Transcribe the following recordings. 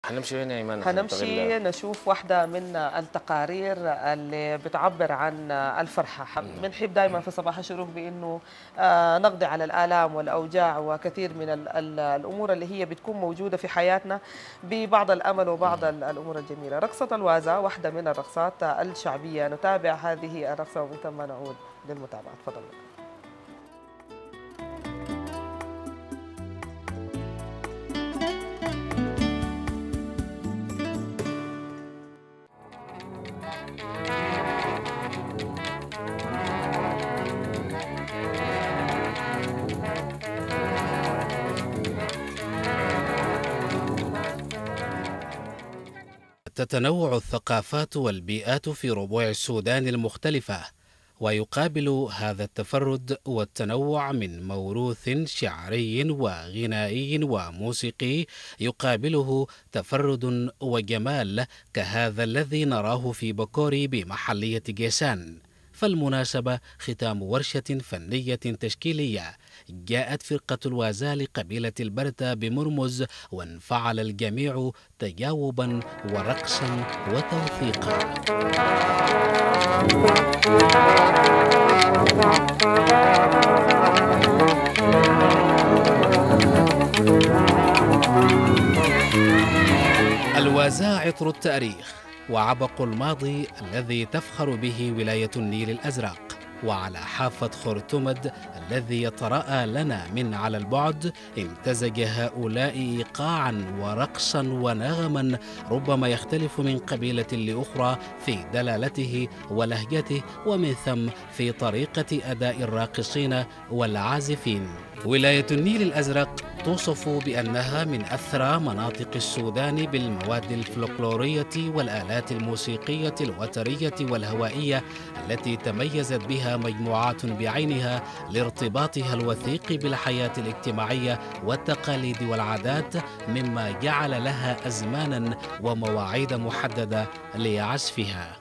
هنمشي وين يا ايمن عشان هنمشي نشوف واحدة من التقارير اللي بتعبر عن الفرحة. بنحب دائما في صباح الشروق بأنه نقضي على الآلام والأوجاع وكثير من الأمور اللي هي بتكون موجودة في حياتنا ببعض الأمل وبعض الأمور الجميلة. رقصة الوازة واحدة من الرقصات الشعبية، نتابع هذه الرقصة ومن ثم نعود للمتابعة. تفضل. تتنوع الثقافات والبيئات في ربوع السودان المختلفة، ويقابل هذا التفرد والتنوع من موروث شعري وغنائي وموسيقي يقابله تفرد وجمال كهذا الذي نراه في بكوري بمحلية جيسان. فالمناسبة ختام ورشة فنية تشكيلية جاءت فرقة الوازا لقبيلة البرتا بمرمز، وانفعل الجميع تجاوبا ورقصا وتوثيقا. الوازا عطر التاريخ وعبق الماضي الذي تفخر به ولاية النيل الأزرق، وعلى حافة خرتمد الذي يتراءى لنا من على البعد امتزج هؤلاء إيقاعا ورقصا ونغما ربما يختلف من قبيلة لأخرى في دلالته ولهجته، ومن ثم في طريقة أداء الراقصين والعازفين. ولاية النيل الأزرق توصف بأنها من أثرى مناطق السودان بالمواد الفلكلورية والآلات الموسيقية الوترية والهوائية التي تميزت بها مجموعات بعينها لارتباطها الوثيق بالحياة الاجتماعية والتقاليد والعادات، مما جعل لها أزمانا ومواعيد محددة لعزفها.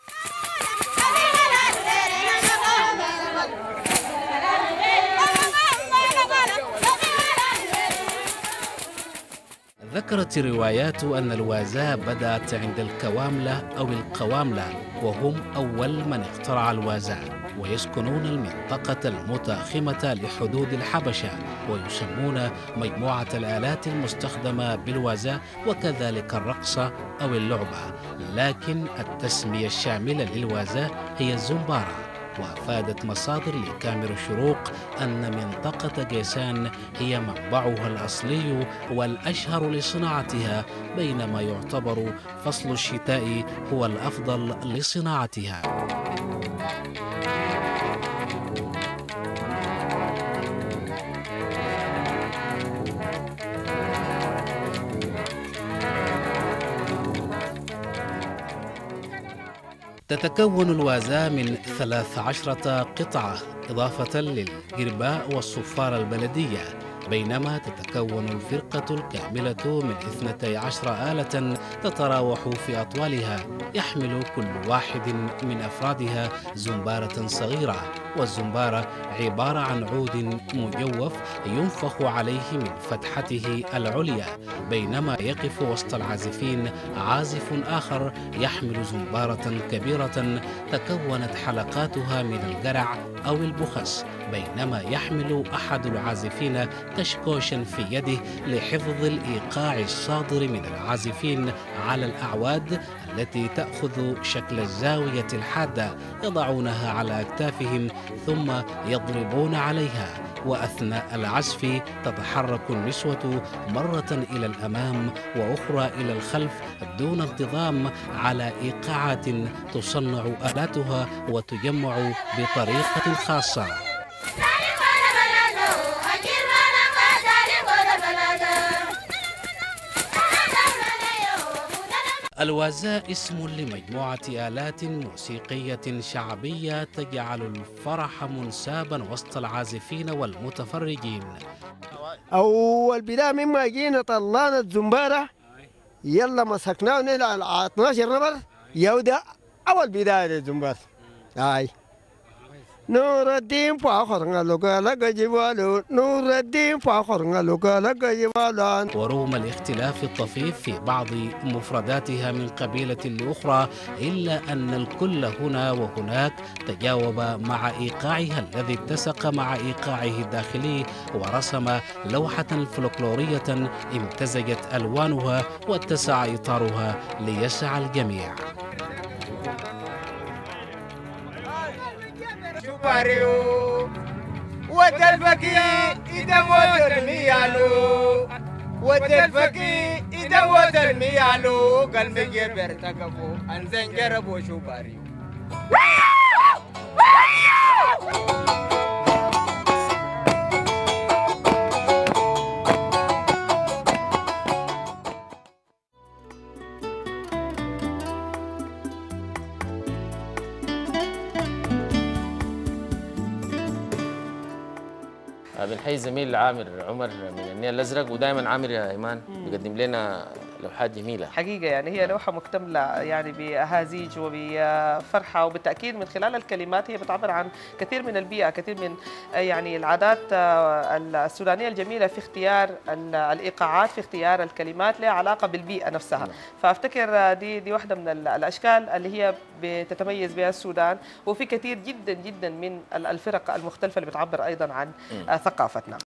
ذكرت الروايات أن الوازا بدأت عند الكواملة أو القواملة، وهم أول من اخترع الوازا، ويسكنون المنطقة المتاخمة لحدود الحبشة، ويسمون مجموعة الآلات المستخدمة بالوازا وكذلك الرقص أو اللعبة، لكن التسمية الشاملة للوازا هي الزمبارة. وأفادت مصادر لكاميرا الشروق أن منطقة جيسان هي منبعها الأصلي والأشهر لصناعتها، بينما يعتبر فصل الشتاء هو الأفضل لصناعتها. تتكون الوازا من 13 قطعة إضافة للجرباء والصفارة البلدية، بينما تتكون الفرقة الكاملة من 12 آلة تتراوح في أطوالها، يحمل كل واحد من أفرادها زمبارة صغيرة، والزمبارة عبارة عن عود مجوف ينفخ عليه من فتحته العليا، بينما يقف وسط العازفين عازف آخر يحمل زمبارة كبيرة تكونت حلقاتها من الجرع أو البخس، بينما يحمل أحد العازفين كشكوشا في يده لحفظ الإيقاع الصادر من العازفين على الأعواد التي تأخذ شكل الزاوية الحادة، يضعونها على أكتافهم ثم يضربون عليها، وأثناء العزف تتحرك النسوة مرة إلى الأمام وأخرى إلى الخلف دون انتظام على إيقاعات تصنع آلاتها وتجمع بطريقة خاصة. الوازا اسم لمجموعة آلات موسيقية شعبية تجعل الفرح منسابا وسط العازفين والمتفرجين. أول بداية مما جينا طلعنا الزمبارة، يلا مسكناه نحن على 12 نفر، يودا أول بداية للزمبارة. نور الدين فاخر لك جبال نور الدين فاخر لك جبال. ورغم الاختلاف الطفيف في بعض مفرداتها من قبيلة لأخرى، إلا أن الكل هنا وهناك تجاوب مع إيقاعها الذي اتسق مع إيقاعه الداخلي، ورسم لوحة فلكلورية امتزجت ألوانها واتسع إطارها ليسع الجميع. وتلفكي إذا موت الميالو وتلفكي إذا موت الميالو قلبي جبر تقفو أنزين جربو شو باريو. بنحيي زميل عامر عمر من النيل الازرق، ودائما عامر يا ايمان بيقدم لنا لوحات جميله حقيقه. يعني هي لوحه مكتمله يعني باهازيج وبفرحه، وبالتاكيد من خلال الكلمات هي بتعبر عن كثير من البيئه، كثير من يعني العادات السودانيه الجميله في اختيار الايقاعات، في اختيار الكلمات لها علاقه بالبيئه نفسها. فافتكر دي واحده من الاشكال اللي هي بتتميز بها السودان، وفي كثير جدا جدا من الفرق المختلفه اللي بتعبر ايضا عن ثقافتنا.